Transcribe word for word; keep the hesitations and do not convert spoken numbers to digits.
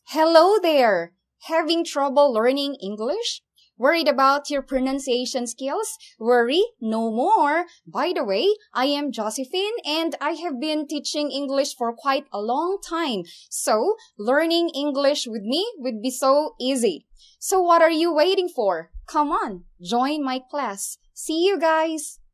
Hello there! Having trouble learning English? Worried about your pronunciation skills? Worry no more. By the way, I am Josephine and I have been teaching English for quite a long time. So, learning English with me would be so easy. So what are you waiting for? Come on, join my class. See you guys!